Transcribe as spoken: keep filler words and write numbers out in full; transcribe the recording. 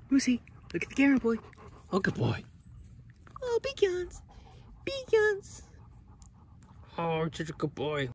Lucy, look at the camera, boy. Oh, good boy. Oh, beacons. Beacons. Oh, such a good boy.